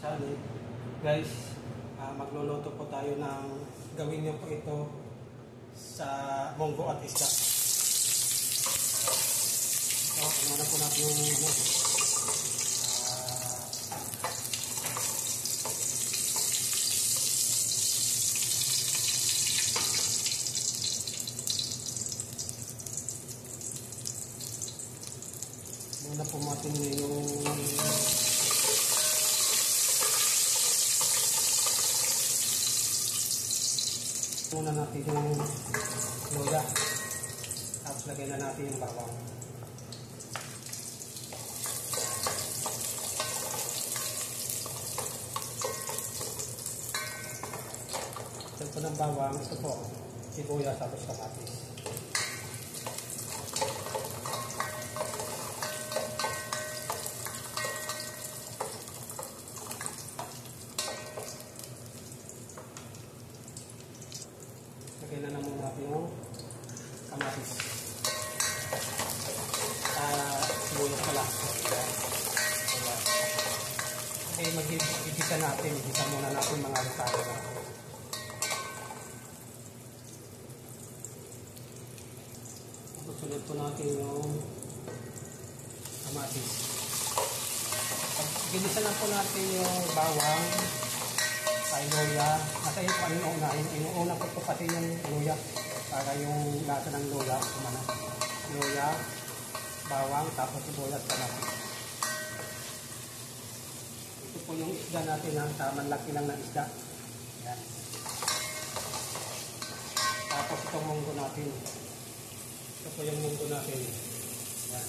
channel. Guys, magluluto po tayo ng gawin niyo po ito sa munggo at isda. So, muna po natin yung muna po natin yung muna natin yung luya, tapos lagay na natin yung bawang. Ito po ng bawang, ito po sibuyas tapos kamatis. Lagyan na naman natin yung kamatis. Sibuyas pala. Okay, mag-igisa natin. Igisa muna natin mga lusado natin. Susunod po natin yung kamatis. Ginisa na po natin yung bawang, ay luya. Nasa iyo po ang inuuna po ito pati yung luya para yung lasa ng luya kumana. Luya, bawang, tapos sibuyas, kamatis. Ito po yung isda natin, ang tamang laki lang ng isda. Yan. Tapos itong munggo natin. Ito po yung munggo natin. Yan.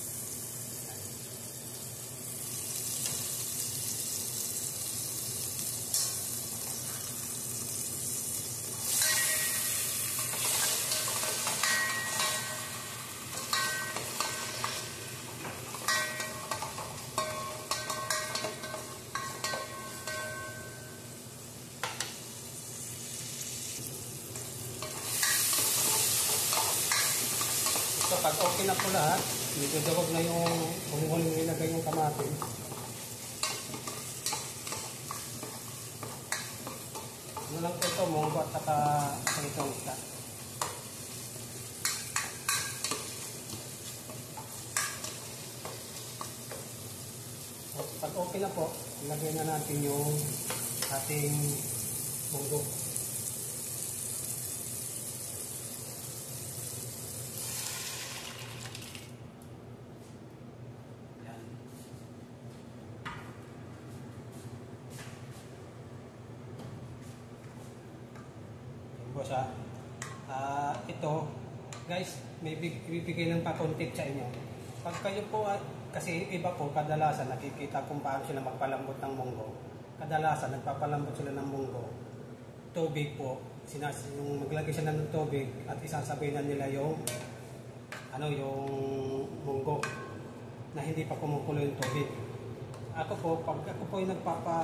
So pag okay na po lahat, medyo durog na yung huling nilagay yung kamatis. Ano lang po ito, munggo at saka itong isda. So, pag okay na po, ilagay na natin yung ating munggo. Siya. Ito, guys, may bibigay ng pa-content sa inyo. Pag kayo po, kasi iba po, kadalasan nakikita kung paano sila magpalambot ng munggo. Kadalasan, nagpapalambot sila ng munggo. Tubig po, yung maglagay sila ng tubig at isasabay na nila yung yung munggo na hindi pa kumukulo yung tubig. Ako po, pag ako po yung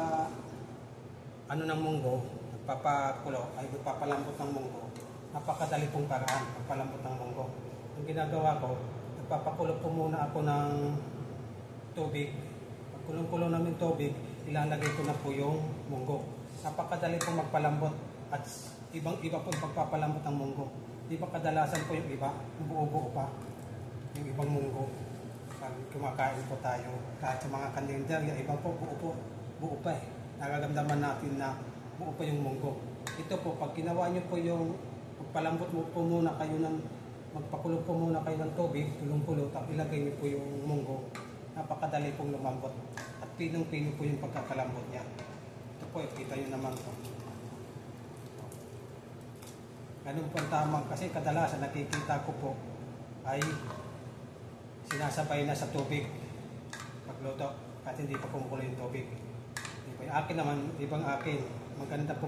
ng munggo, papakulo ay magpapalambot ng munggo. Napakadali pong paraan pagpalambot ng munggo. Ang ginagawa ko, nagpapakulo po muna ako ng tubig. Pag kulong-kulo namin tubig, ilalagay ko na po yung munggo. Napakadali pong magpalambot at ibang-iba po yung pagpapalambot ng munggo. Di ba kadalasan po yung iba, buo-buo pa yung ibang munggo. Pag kumakain po tayo, kahit sa mga kalendarya, iba po buo pa eh. Nagagamdaman natin na buo pa yung munggo. Ito po, pag ginawa nyo po yung magpalambot mo po muna kayo magpakulo po muna kayo ng tubig, tulong-pulo, tapos ilagay nyo po yung munggo. Napakadali pong lumambot. At pinong-pino po yung pagkakalambot niya. Ito po, kita nyo naman po. Ganun po ang tamang, kasi kadalasan nakikita ko po ay sinasabay na sa tubig pagluto at hindi pa kumukulo yung tubig. Yung akin naman, ibang akin, maganda po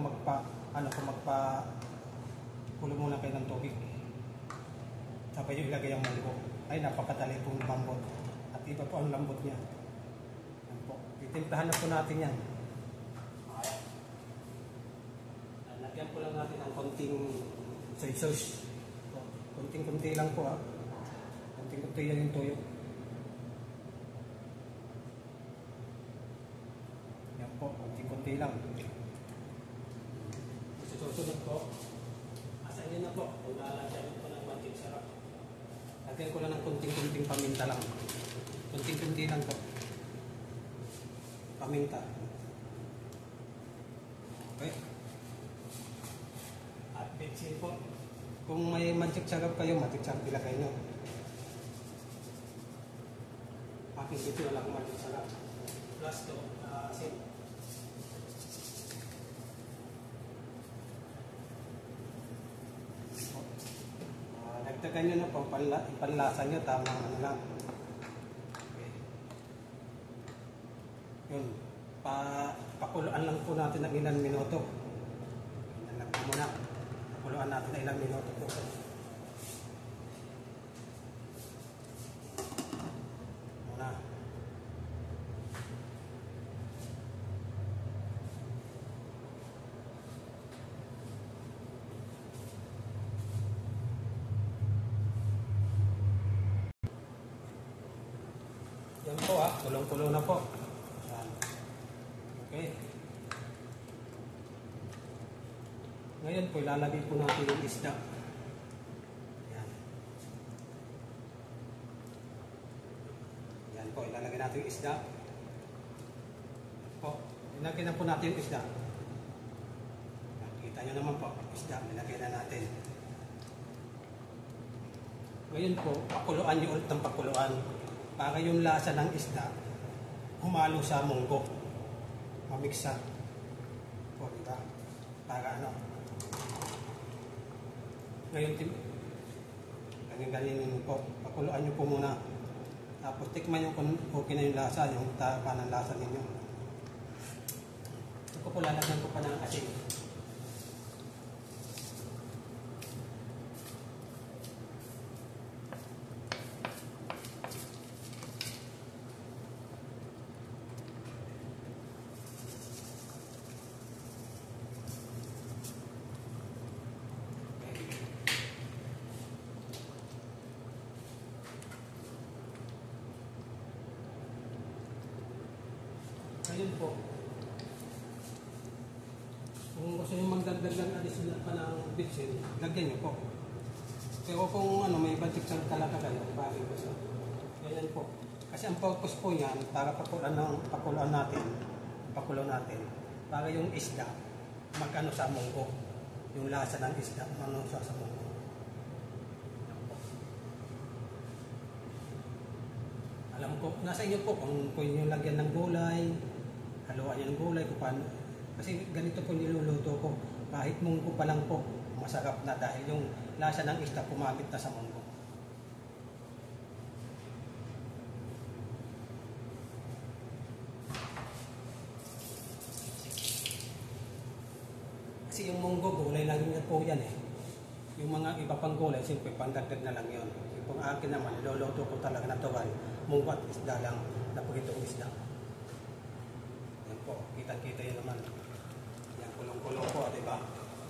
kulo muna kayo ng tubig. Sabay yung ilagay ang munggo. Ay, napakadali pong lumambot. At iba po ang lambot niya. Yan po. Titimplahan na po natin yan. Lagyan po lang natin ang konting soy sauce. Konting-konti lang po ha. Konting-konti yan yung toyo. Yan. po, kunti-kunti lang. Susunod po, asa inyo na po, kung lalagyan ko ng magic sarap. Lagyan ko lang ng kunting-kunting paminta lang. Kunting-kunti lang po. Paminta. Okay. At bitsin po. Kung may magic sarap kayo, magic sarap ilagay nyo. Aking dito na lang magic sarap. Plus to, asin. Dagdagan nyo na po, ipanlasa nyo, tama ano lang. Okay. Yun, pakuluan lang po natin ng ilang minuto. Ilan lang po muna. Pakuluan natin ng ilang minuto po. Muna. Yan po kulong-kulo na po. Yan. Okay. Ngayon po, ilalagay po natin yung isda. Yan. Yan po, ilalagay natin yung isda. Po, ilagay na po natin yung isda. Yan, kita nyo naman po, isda, ilagay na natin. Ngayon po, pakuluan nyo ulit ng pakuluan. Para yung lasa ng isda humalo sa munggo, mamiksa po, diba? Para ano, ngayon ganyan po, pakuluan nyo po muna, tapos tikman nyo kung okay na yung lasa, yung tama ng lasa ninyo. Ito po, lalagyan ko pa ng asin. Ayun po. Kung gusto nyo magdagdag ng additional pa ng bitsin, lagyan nyo po. Pero kung may batik sa talaga kayo, bagay ko sa. Ganyan po. Kasi ang purpose po yan, para pakuluan natin, para yung isda, magano sa munggo. Yung lasa ng isda, manusa sa munggo. Alam ko, nasa inyo po kung pwede nyo lagyan ng gulay, haluan nyo ng gulay, kung paano. Kasi ganito po niluluto ko. Kahit munggo pa lang po, masarap na dahil yung lasa ng isda pumapit na sa munggo. Kasi yung munggo, gulay lang yun po yan eh. Yung mga iba pang gulay, siyempre pandagdag na lang yun. Yung akin naman, niluluto ko talaga na tuwan, munggo at isda lang, napagitong isda. Yan po, kitang-kita yun naman. Yan, kulong-kulong po, diba?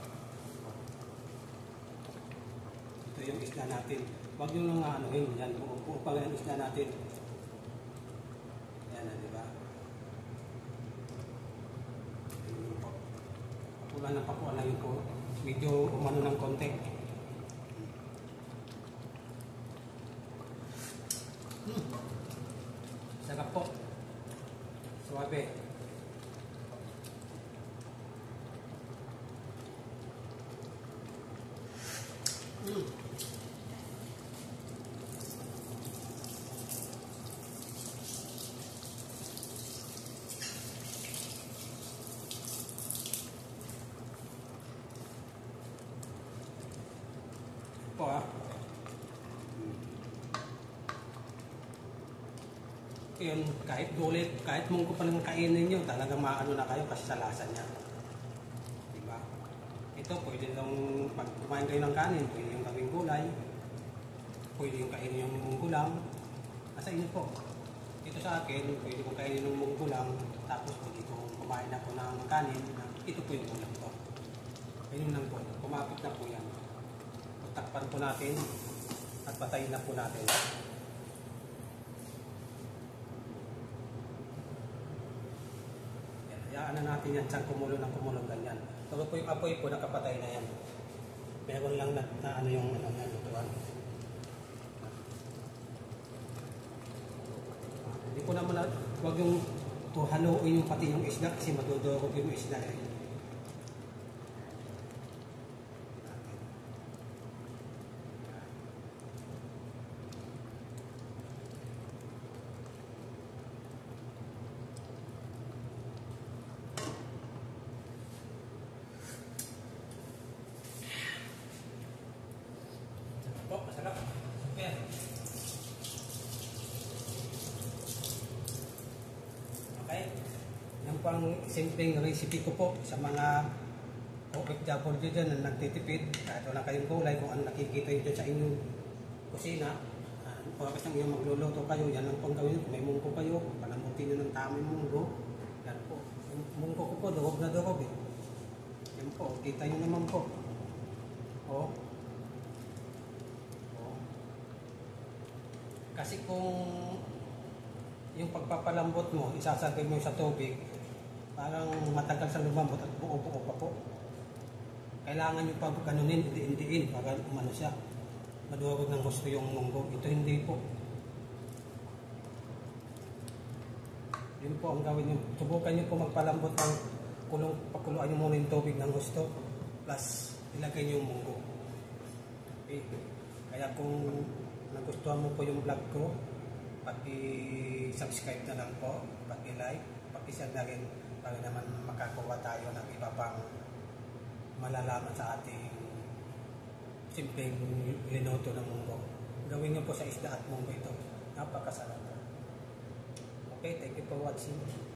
Ito yung isda natin. Huwag nyo nga yan, buo pa yung isda natin. Yan, diba? Yan po. Pakulan na yun po. Medyo umano ng konti. Sarap po. Suwabe. Po yun, kahit gulay, kahit munggo pa lang kainin nyo, talagang maano na kayo kasi sa lasa niya. Diba? Ito, pwede lang, pag kumain kayo ng kanin, pwede yung gawing gulay, pwede yung kainin yung munggo lang. Nasa inyo po. Ito sa akin, pwede kong kainin ng munggo lang, tapos pwede kong kumain ako ng kanin, ito po yung ulam ko. Ganyan lang po, kumapit na po yan. Takpan po natin at patayin na po natin. Yan, Hayaan na natin yan, saan kumulo ng kumulong ganyan. Pero po yung apoy po, nakapatay na yan. Meron lang na ano yung ano yan, lutuan. Hindi ko naman, huwag yung haluin yung pati yung isda kasi madudurog yung isda eh. Oh, masarap. Okay. Okay. Yan po ang simpleng recipe ko po sa mga OFW dyan na nagtitipid. Kahit wala kayong gulay, kung ano nakikita nyo sa inyong kusina. Pagkakit ng iyong magluluto kayo, yan ang pang gawin. Kung may mungko kayo, panamutin nyo ng tamang munggo. Yan po. Yung mungko ko po, durog na durog eh. Yan po, kita nyo naman po. O. Kasi kung yung pagpapalambot mo, isasagay mo sa tubig, parang matagal sa lumambot at buo-buo pa po. Kailangan nyo pa ganunin, hindi-indiin para umano siya. Maduwag ng gusto yung munggo. Ito hindi po. Yun po ang gawin nyo. Subukan nyo po magpalambot ng pakuluan nyo muna yung tubig ng gusto. Plus, ilagay nyo yung munggo. Okay. Kaya kung nagustuhan mo po yung vlog ko, paki-subscribe na lang po, paki-like, paki-share na rin para naman makakuha tayo ng iba pang malalaman sa ating simpleng linuto ng munggo. Gawin nyo po sa isda at munggo ito. Napakasarap. Okay, thank you for watching.